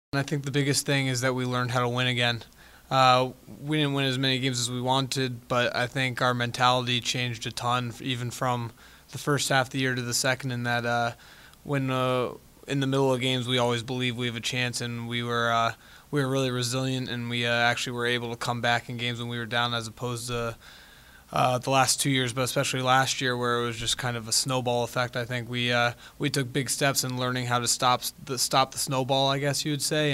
I think the biggest thing is that we learned how to win again. We didn't win as many games as we wanted, but I think our mentality changed a ton, even from the first half of the year to the second. In that, when in the middle of games, we always believe we have a chance, and we were really resilient, and we actually were able to come back in games when we were down, as opposed to the last 2 years, but especially last year, where it was just kind of a snowball effect. I think we took big steps in learning how to stop the snowball, I guess you would say,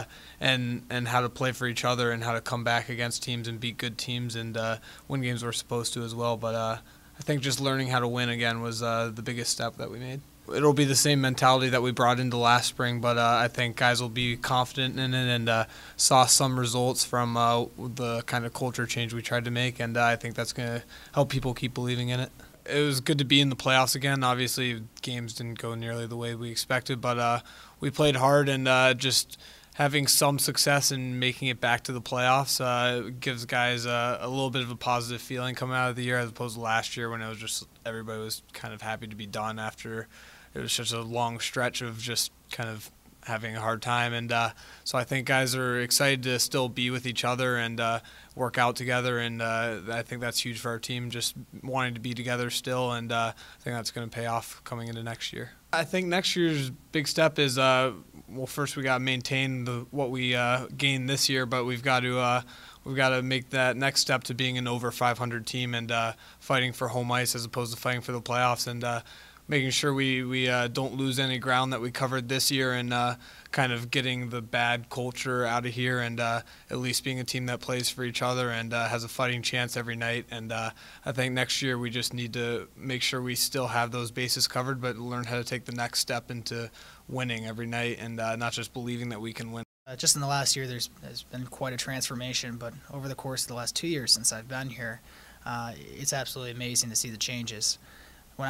and how to play for each other and how to come back against teams and beat good teams and win games we're supposed to as well. But I think just learning how to win again was the biggest step that we made. It'll be the same mentality that we brought into last spring, but I think guys will be confident in it and saw some results from the kind of culture change we tried to make, and I think that's going to help people keep believing in it. It was good to be in the playoffs again. Obviously, games didn't go nearly the way we expected, but we played hard, and just having some success in making it back to the playoffs gives guys a little bit of a positive feeling coming out of the year, as opposed to last year when it was just everybody was kind of happy to be done after it was such a long stretch of just kind of having a hard time. And so I think guys are excited to still be with each other and work out together, and I think that's huge for our team, just wanting to be together still, and I think that's going to pay off coming into next year. I think next year's big step is, well, first we got to maintain what we gained this year, but we've got to make that next step to being an over 500 team and fighting for home ice as opposed to fighting for the playoffs, and making sure we don't lose any ground that we covered this year, and kind of getting the bad culture out of here, and at least being a team that plays for each other and has a fighting chance every night. And I think next year we just need to make sure we still have those bases covered, but learn how to take the next step into winning every night, and not just believing that we can win. Just in the last year, there's been quite a transformation, but over the course of the last 2 years since I've been here, it's absolutely amazing to see the changes. When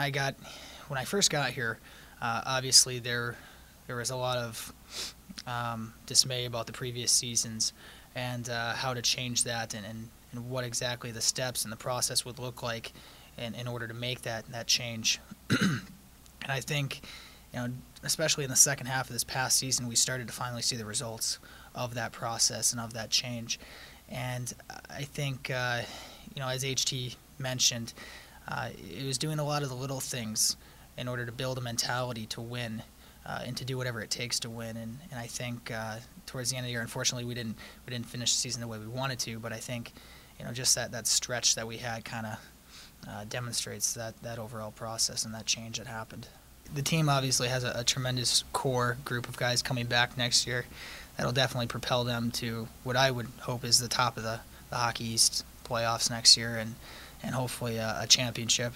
I first got here, obviously there was a lot of dismay about the previous seasons and how to change that, and what exactly the steps and the process would look like in order to make that change. And I think, especially in the second half of this past season, we started to finally see the results of that process and of that change. And I think, as HT mentioned, it was doing a lot of the little things in order to build a mentality to win and to do whatever it takes to win. And I think towards the end of the year, unfortunately, we didn't finish the season the way we wanted to. But I think just that stretch that we had kind of demonstrates that overall process and that change that happened. The team obviously has a tremendous core group of guys coming back next year. That'll definitely propel them to what I would hope is the top of the Hockey East playoffs next year, and hopefully a championship.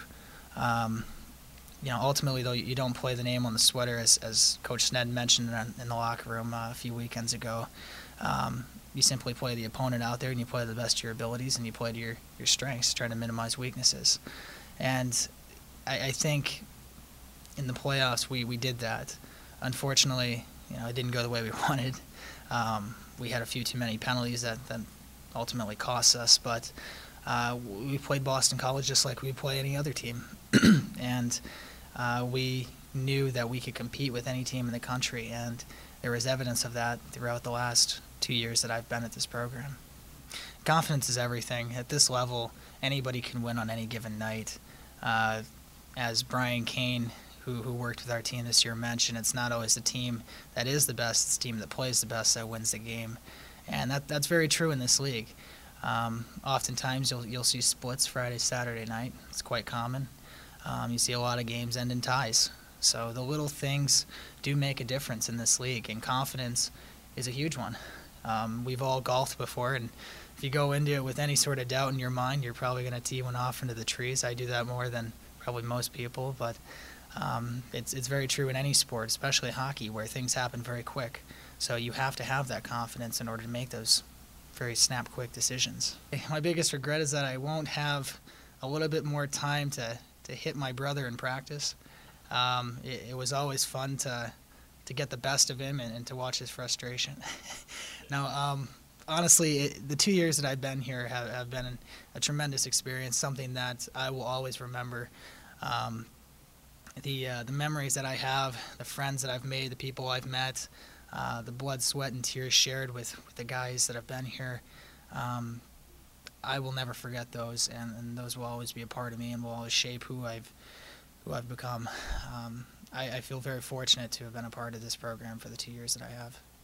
Ultimately, though, you don't play the name on the sweater, as Coach Sned mentioned in the locker room a few weekends ago. You simply play the opponent out there, and you play the best of your abilities, and you play to your strengths, trying to minimize weaknesses. And I think in the playoffs we did that. Unfortunately, it didn't go the way we wanted. We had a few too many penalties that ultimately cost us, but we played Boston College just like we play any other team. And we knew that we could compete with any team in the country, and there was evidence of that throughout the last 2 years that I've been at this program. Confidence is everything. At this level, anybody can win on any given night. As Brian Kane, who worked with our team this year, mentioned, it's not always the team that is the best, it's the team that plays the best that wins the game. And that's very true in this league. Oftentimes you'll see splits Friday, Saturday night. It's quite common. You see a lot of games end in ties. So the little things do make a difference in this league, and confidence is a huge one. We've all golfed before, and if you go into it with any sort of doubt in your mind, you're probably going to tee one off into the trees. I do that more than probably most people, but it's very true in any sport, especially hockey, where things happen very quick. So you have to have that confidence in order to make those very snap-quick decisions. My biggest regret is that I won't have a little bit more time to hit my brother in practice. It was always fun to get the best of him and to watch his frustration. Now, honestly, the 2 years that I've been here have been a tremendous experience, something that I will always remember. The memories that I have, the friends that I've made, the people I've met, the blood, sweat, and tears shared with the guys that have been here, I will never forget those, and those will always be a part of me and will always shape who I've become. I feel very fortunate to have been a part of this program for the 2 years that I have.